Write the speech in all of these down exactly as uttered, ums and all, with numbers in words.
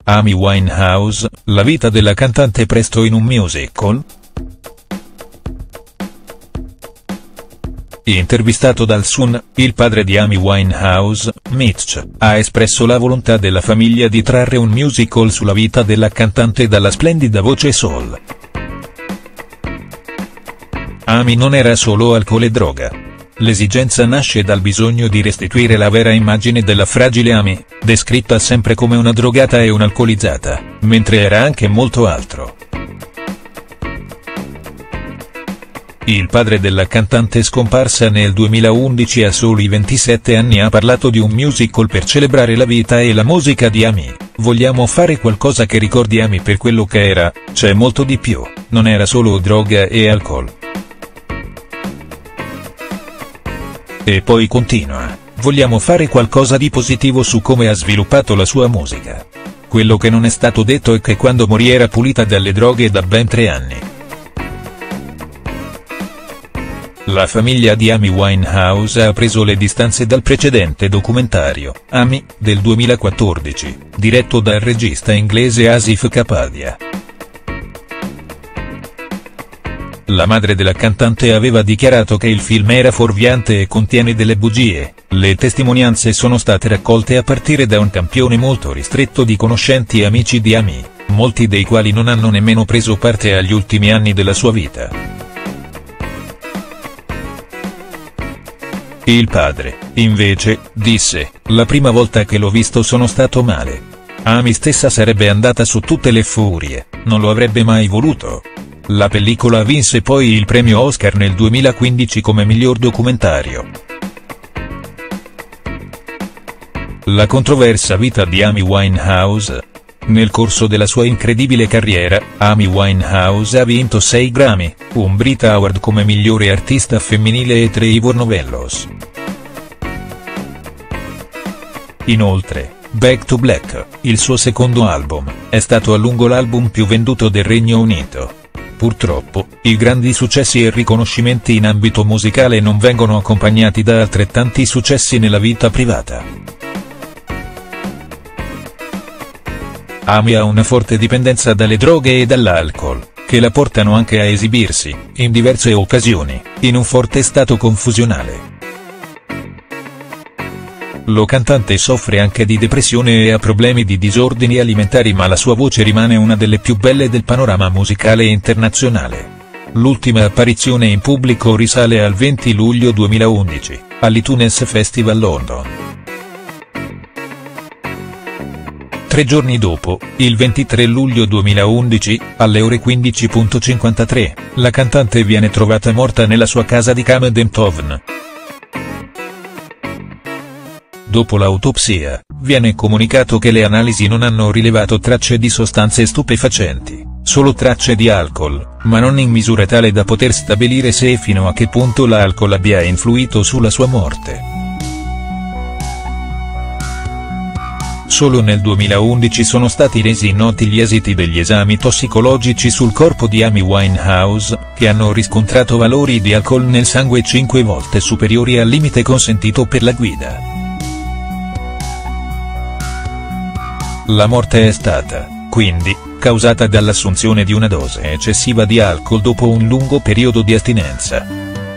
Amy Winehouse, la vita della cantante presto in un musical?. Intervistato dal Sun, il padre di Amy Winehouse, Mitch, ha espresso la volontà della famiglia di trarre un musical sulla vita della cantante dalla splendida voce soul. Amy non era solo alcol e droga. L'esigenza nasce dal bisogno di restituire la vera immagine della fragile Amy, descritta sempre come una drogata e un'alcolizzata, mentre era anche molto altro. Il padre della cantante scomparsa nel duemilaundici a soli ventisette anni ha parlato di un musical per celebrare la vita e la musica di Amy. Vogliamo fare qualcosa che ricordi Amy per quello che era, c'è molto di più, non era solo droga e alcol. E poi continua, vogliamo fare qualcosa di positivo su come ha sviluppato la sua musica. Quello che non è stato detto è che quando morì era pulita dalle droghe da ben tre anni. La famiglia di Amy Winehouse ha preso le distanze dal precedente documentario, Amy, del duemilaquattordici, diretto dal regista inglese Asif Kapadia. La madre della cantante aveva dichiarato che il film era fuorviante e contiene delle bugie. Le testimonianze sono state raccolte a partire da un campione molto ristretto di conoscenti e amici di Amy, molti dei quali non hanno nemmeno preso parte agli ultimi anni della sua vita. Il padre, invece, disse, la prima volta che l'ho visto sono stato male. Amy stessa sarebbe andata su tutte le furie, non lo avrebbe mai voluto. La pellicola vinse poi il premio Oscar nel duemilaquindici come miglior documentario. La controversa vita di Amy Winehouse. Nel corso della sua incredibile carriera, Amy Winehouse ha vinto sei Grammy, un Brit Award come migliore artista femminile e tre Ivor Novellos. Inoltre, Back to Black, il suo secondo album, è stato a lungo l'album più venduto del Regno Unito. Purtroppo, i grandi successi e riconoscimenti in ambito musicale non vengono accompagnati da altrettanti successi nella vita privata. Amy ha una forte dipendenza dalle droghe e dall'alcol, che la portano anche a esibirsi, in diverse occasioni, in un forte stato confusionale. La cantante soffre anche di depressione e ha problemi di disordini alimentari, ma la sua voce rimane una delle più belle del panorama musicale internazionale. L'ultima apparizione in pubblico risale al venti luglio duemilaundici, all'Itunes Festival London. Tre giorni dopo, il ventitré luglio duemilaundici, alle ore quindici e cinquantatré, la cantante viene trovata morta nella sua casa di Camden Town. Dopo l'autopsia, viene comunicato che le analisi non hanno rilevato tracce di sostanze stupefacenti, solo tracce di alcol, ma non in misura tale da poter stabilire se e fino a che punto l'alcol abbia influito sulla sua morte. Solo nel duemilaundici sono stati resi noti gli esiti degli esami tossicologici sul corpo di Amy Winehouse, che hanno riscontrato valori di alcol nel sangue cinque volte superiori al limite consentito per la guida. La morte è stata, quindi, causata dall'assunzione di una dose eccessiva di alcol dopo un lungo periodo di astinenza.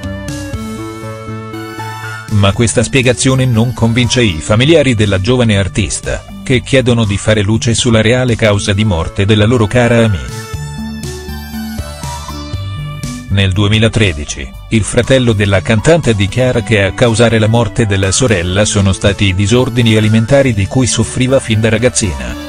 Ma questa spiegazione non convince i familiari della giovane artista, che chiedono di fare luce sulla reale causa di morte della loro cara Amy. Nel duemilatredici, il fratello della cantante dichiara che a causare la morte della sorella sono stati i disordini alimentari di cui soffriva fin da ragazzina.